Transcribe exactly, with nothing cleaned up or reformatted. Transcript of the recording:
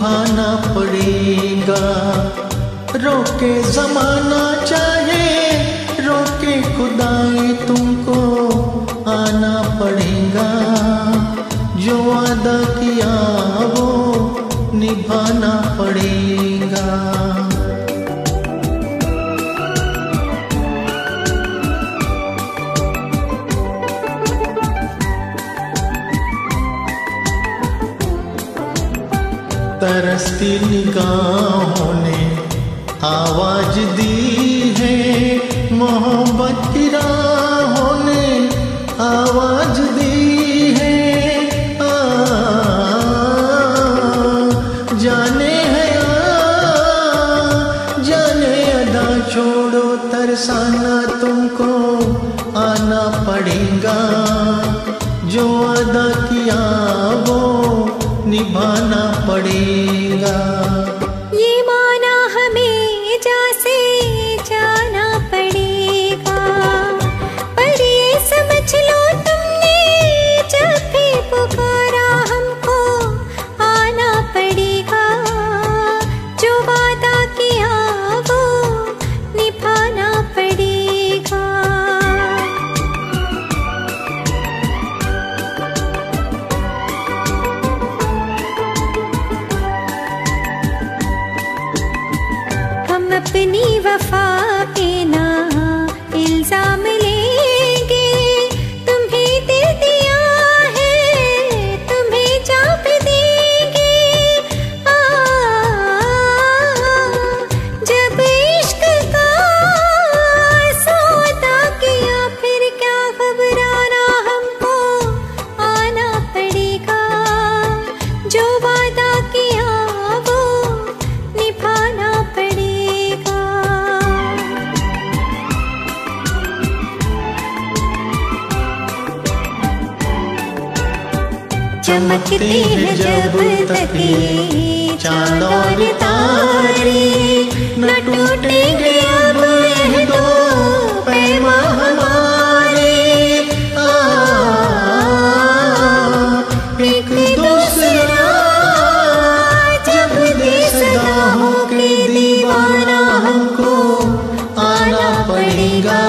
निभाना पड़ेगा। रोके जमाना चाहे रोके खुदाई तुमको आना पड़ेगा। जो वादा किया वो निभाना पड़ेगा। तरसती निगाहों ने आवाज दी है, मोहब्बत की राहों ने आवाज दी है। आ, जाने है आ, जाने अदा छोड़ो तरसाना तुमको आना पड़ेगा। जो अदा किया वो निभाना पड़ेगा। ये माना हमें जैसे जाना पड़ेगा, पर ये समझ लो तुमने जब भी पुकारा हमको आना पड़ेगा। जो वादा किया वो निभाना पड़ेगा। अपनी वफा पे ना इल्जाम लेंगे, तुम्हें दिल दिया है तुम्हें जा भी देंगे। आ, जब इश्क का सौदा किया फिर क्या घबराना, हमको आना पड़ेगा। जो वादा किया वो निभाना पड़ेगा। चमकते हैं जब तक ये चांद और तारे, न टूटेंगे अब ये दो पैमा हमारे। आ, एक दूसरा जब दे सदा हो के दीवाना हमको आना पड़ेगा।